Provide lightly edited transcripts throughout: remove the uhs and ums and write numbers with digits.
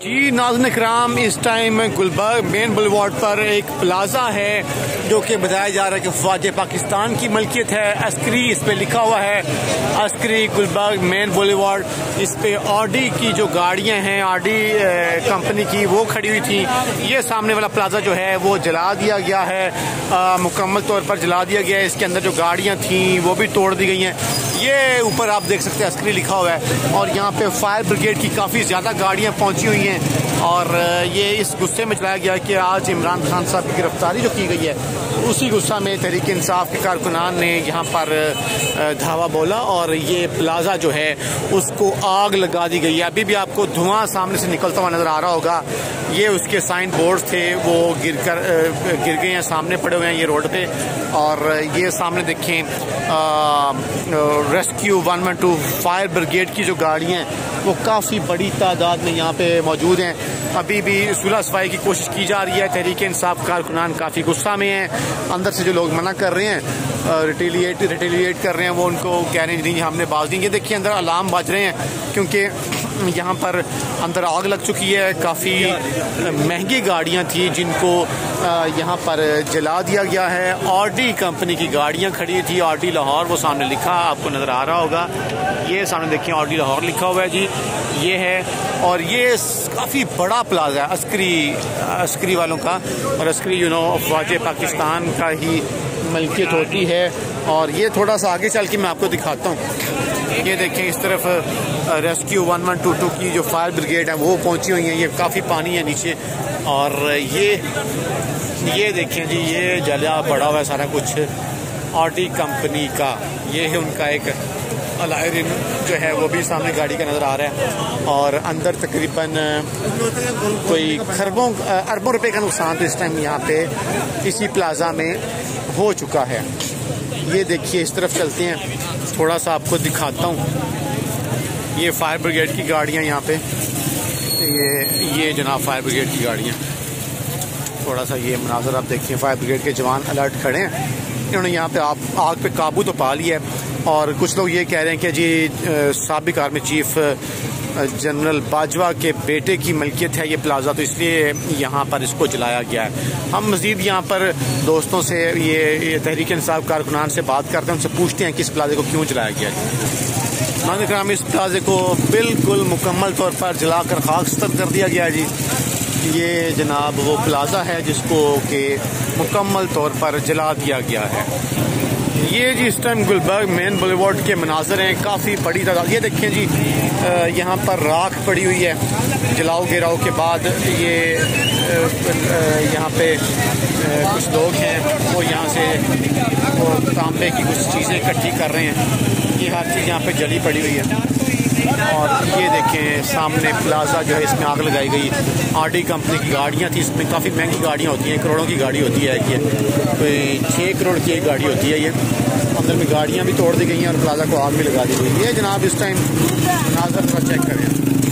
जी नाज़रीन इकराम, इस time Gulberg main boulevard पर एक प्लाजा है जो कि बताया जा रहा है कि ख्वाजा पाकिस्तान की मलकियत है। अस्करी इस पे लिखा हुआ है, अस्करी गुलबर्ग मेन बुलवार्ड। इस पे ऑडी की जो गाड़ियां हैं, ऑडी कंपनी की, वो खड़ी हुई थी। ये सामने वाला प्लाजा जो है वो जला दिया गया है, मुकम्मल तौर पर जला दिया गया है। इसके अंदर जो गाड़ियां थी वो भी तोड़ दी गई हैं। ये ऊपर आप देख सकते हैं अस्करी लिखा हुआ है और यहाँ पे फायर ब्रिगेड की काफ़ी ज़्यादा गाड़ियाँ पहुँची हुई हैं। और ये इस गुस्से में चलाया गया कि आज इमरान खान साहब की गिरफ्तारी जो की गई है, उसी गुस्सा में तहरीक इंसाफ के कारकुनान ने यहाँ पर धावा बोला और ये प्लाजा जो है उसको आग लगा दी गई है। अभी भी आपको धुआं सामने से निकलता हुआ नजर आ रहा होगा। ये उसके साइन बोर्ड्स थे वो गिर गए हैं, सामने पड़े हुए हैं ये रोड पे। और ये सामने देखें रेस्क्यू 112 फायर ब्रिगेड की जो गाड़ियाँ हैं वो काफ़ी बड़ी तादाद में यहाँ पे मौजूद हैं। अभी भी सुलह सफाई की कोशिश की जा रही है। तहरीक इंसाफ कारकुनान काफ़ी गुस्सा में हैं। अंदर से जो लोग मना कर रहे हैं, रिटेलिएट कर रहे हैं, वो उनको कह रहे हैं हमने बाज दी। ये देखिए अंदर अलार्म बज रहे हैं क्योंकि यहाँ पर अंदर आग लग चुकी है। काफ़ी महंगी गाड़ियाँ थी जिनको यहाँ पर जला दिया गया है। ऑडी कंपनी की गाड़ियाँ खड़ी थी, ऑडी लाहौर, वो सामने लिखा आपको नज़र आ रहा होगा। ये सामने देखिए ऑडी लाहौर लिखा हुआ है जी, ये है। और ये काफ़ी बड़ा प्लाजा है अस्करी वालों का। और अस्करी ख्वाजा पाकिस्तान का ही मलकियत होती है। और ये थोड़ा सा आगे चल के मैं आपको दिखाता हूँ। ये देखें इस तरफ रेस्क्यू 1122 की जो फायर ब्रिगेड है वो पहुंची हुई है। ये काफ़ी पानी है नीचे। और ये देखें जी, ये जला पड़ा हुआ है सारा कुछ ऑडी कंपनी का। ये है उनका एक अलायरिन जो है वो भी सामने गाड़ी का नज़र आ रहा है। और अंदर तकरीबन कोई अरबों रुपए का नुकसान तो इस टाइम यहाँ पे इसी प्लाजा में हो चुका है। ये देखिए इस तरफ चलते हैं, थोड़ा सा आपको दिखाता हूँ। ये फायर ब्रिगेड की गाड़ियाँ यहाँ पे, ये जनाब फायर ब्रिगेड की गाड़ियाँ। थोड़ा सा ये मनाजर आप देखिए, फायर ब्रिगेड के जवान अलर्ट खड़े हैं। इन्होंने यहाँ पे आग पे काबू तो पा लिया है। और कुछ लोग ये कह रहे हैं कि जी साबिक आर्मी चीफ जनरल बाजवा के बेटे की मलकियत है ये प्लाजा, तो इसलिए यहाँ पर इसको जलाया गया है। हम मजीद यहाँ पर दोस्तों से ये तहरीक इंसाफ कारकुनान से बात करते हैं, उनसे पूछते हैं कि इस प्लाजे को क्यों जलाया गया है। नाज़रीन इस प्लाजे को बिल्कुल मुकम्मल तौर पर जलाकर खाकस्तर कर दिया गया है जी। ये जनाब वो प्लाजा है जिसको कि मुकम्मल तौर पर जला दिया गया है। ये जी इस टाइम गुलबर्ग मेन बुलवार्ड के मनाजर हैं, काफ़ी बड़ी तादाद। ये देखें जी यहाँ पर राख पड़ी हुई है जलाओ गिराओ के बाद। ये यहाँ पे कुछ लोग हैं वो यहाँ से वो तांबे की कुछ चीज़ें इकट्ठी कर रहे हैं। ये हर चीज़ यहाँ पे जली पड़ी हुई है। और ये देखें सामने प्लाजा जो है इसमें आग लगाई गई। ऑडी कंपनी की गाड़ियाँ थी, इसमें काफ़ी महंगी गाड़ियाँ होती हैं, करोड़ों की गाड़ी होती है। ये कोई 6 करोड़ की एक गाड़ी होती है। ये अंदर में गाड़ियाँ भी तोड़ दी गई हैं और प्लाजा को आग भी लगा दी गई। ये जनाब इस टाइम नाज़र थोड़ा चेक करें।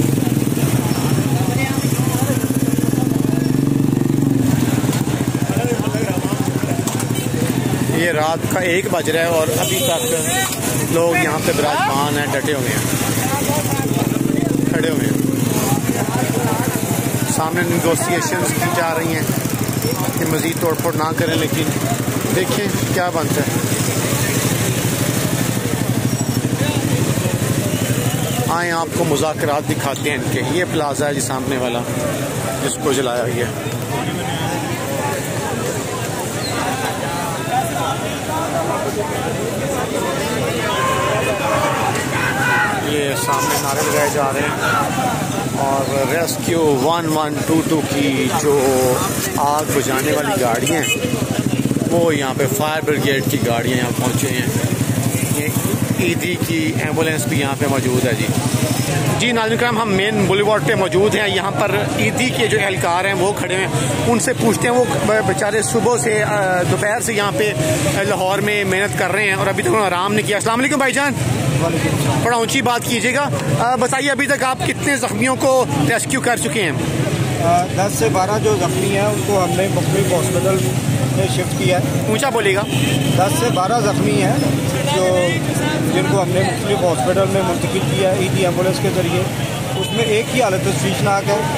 ये रात का 1 बज रहा है और अभी तक लोग यहाँ पे विराजमान हैं, डटे हुए हैं, खड़े हुए हैं। सामने नेगोशिएशंस की जा रही हैं कि मज़ीद तोड़फोड़ ना करें, लेकिन देखें क्या बनता है। आए आपको मुज़ाकरात दिखाते हैं इनके। ये प्लाजा है जी सामने वाला जिसको जलाया गया। ये सामने नारे लगाए जा रहे हैं। और रेस्क्यू 1122 की जो आग बुझाने वाली गाड़ियाँ हैं वो यहाँ पे फायर ब्रिगेड की गाड़ियाँ यहाँ पहुँचे हैं। ये ईदी की एम्बुलेंस भी यहाँ पे मौजूद है जी। नाज़रीन हम मेन बुलवार्ड पे मौजूद हैं। यहाँ पर ईदी के जो एहलकार हैं वो खड़े हैं, उनसे पूछते हैं। वो बेचारे सुबह से दोपहर से यहाँ पे लाहौर में मेहनत कर रहे हैं और अभी तक उन्होंने आराम नहीं किया। अस्सलाम वालेकुम भाईजान, थोड़ा ऊंची बात कीजिएगा। बताइए अभी तक आप कितने जख्मियों को रेस्क्यू कर चुके हैं? 10 से 12 जो जख्मी हैं उनको हमने मुख्तलिफ हॉस्पिटल में शिफ्ट किया है। ऊंचा बोलिएगा। 10 से 12 जख्मी हैं जिनको हमने मुख्तलिफ हॉस्पिटल में मुंतकिल किया है ईदी एम्बुलेंस के ज़रिए। उसमें एक की हालत तशवीशनाक है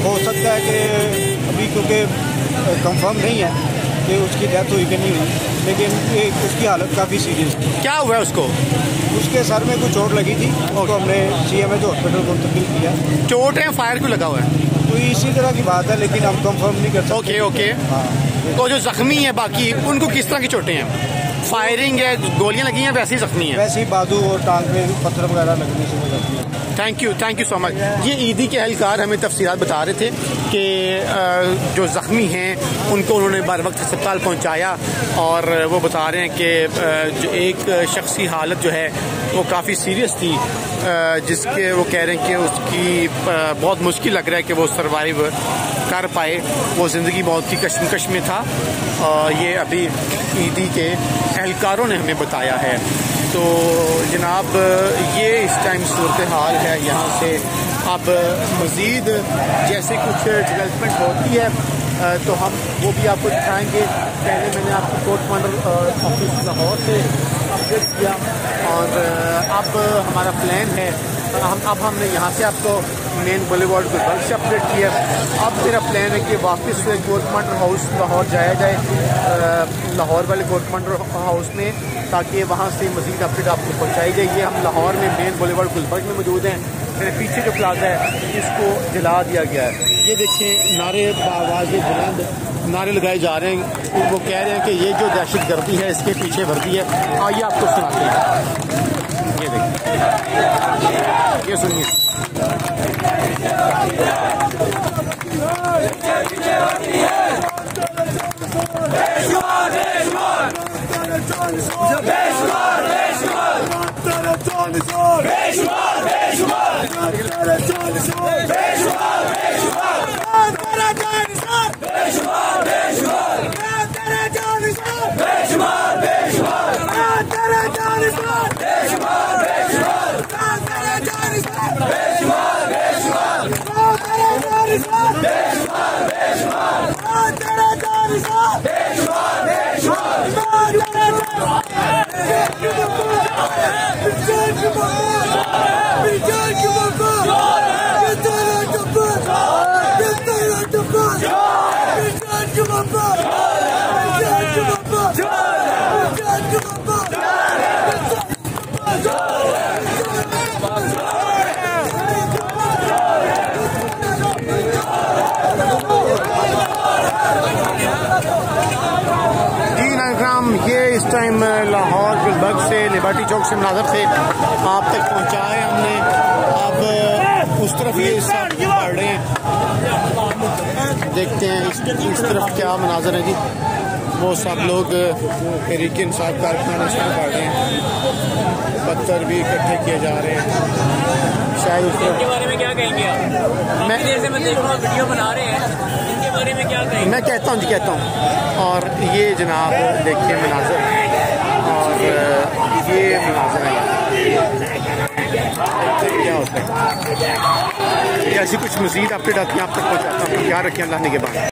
हो सकता है कि अभी क्योंकि कंफर्म नहीं है कि उसकी डेथ हुई कि नहीं हुई, लेकिन उसकी हालत काफ़ी सीरियस है। क्या हुआ है उसको? उसके सर में कुछ चोट लगी थी, उसको हमने CMH हॉस्पिटल को मुंतकिल किया। चोट है, फायर क्यों लगा हुआ है? तो इसी तरह की बात है, लेकिन हम कंफर्म नहीं कर सकते। ओके। हाँ। तो जो जख्मी है बाकी, उनको किस तरह की चोटें हैं? फायरिंग है, गोलियां लगी हैं, वैसे ही जख्मी है? वैसे ही बाजू और टांग पे पत्थर वगैरह लगने से हो जाती है। Thank you so much. ये ईदी के एहलकार हमें तफसीलात बता रहे थे कि जो ज़ख्मी हैं उनको उन्होंने बर वक्त अस्पताल पहुंचाया, और वो बता रहे हैं कि जो एक शख्स की हालत जो है वो काफ़ी सीरियस थी, जिसके वो कह रहे हैं कि उसकी बहुत मुश्किल लग रहा है कि वो सर्वाइव कर पाए, वो ज़िंदगी मौत की कशमकश में था। ये अभी ईदी के एहलकारों ने हमें बताया है। तो जनाब, ये इस टाइम सूरत हाल है यहाँ से। अब मज़ीद जैसे कुछ डेवलपमेंट होती है तो हम वो भी आपको दिखाएंगे। पहले मैंने आपको कोर्ट कमांडर ऑफिस लाहौर से अपडेट किया, और अब हमारा प्लान है, अब हमने यहाँ से आपको मेन बुलेवार्ड गुलबर्ग से अपडेट किया। अब मेरा प्लान है कि वापस कोर्ट कमांडर हाउस लाहौर जाया जाए, लाहौर वाले कोर्ट कमांडर हाउस में, ताकि वहाँ से मज़ीद अपडेट आपको पहुँचाई जाए। ये हम लाहौर में मेन बुलेवार्ड गुलबर्ग में मौजूद हैं। मेरे पीछे जो प्लाजा है इसको जला दिया गया है। ये देखें, नारे आवाज़ें बुलंद नारे लगाए जा रहे हैं। वो कह रहे हैं कि ये जो दहशत गर्दी है इसके पीछे वर्दी है। आइए आपको सुनाते हैं। ये देखिए, ये सुनिए। ये इस टाइम लाहौर गुलबर्ग से लिबर्टी चौक से मनाज़र थे आप तक पहुंचाए हमने। अब उस तरफ ये सब पढ़ रहे हैं, देखते हैं इस तरफ क्या मनाज़र है जी। वो सब लोग तहरीक इंसाफ कारकुनान इसमें पढ़ रहे हैं, पत्थर भी इकट्ठे किए जा रहे हैं। शायद उसके बारे में क्या कहेंगे आप? मैं देर से मैं देख रहा हूँ वीडियो बना रहे हैं, इनके बारे में क्या कहेंगे? मैं कहता हूँ जी, कहता हूँ। और ये जनाब देखिए मनाज़र, और ये मनाज़र है क्या होता है। ऐसी कुछ मज़ीद अपडेट आती है आप तक पहुँचाता हूँ। याद रखिए, अल्लाह ने के बाद।